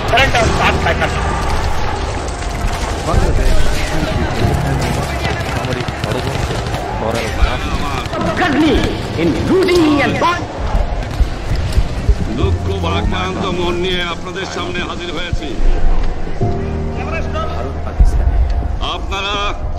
Surrender or start my country. Ghazni in looting and bomb. দুঃখ ভারাক্রান্ত মন নিয়ে আপনাদের সামনে হাজির হয়েছি। আপনারা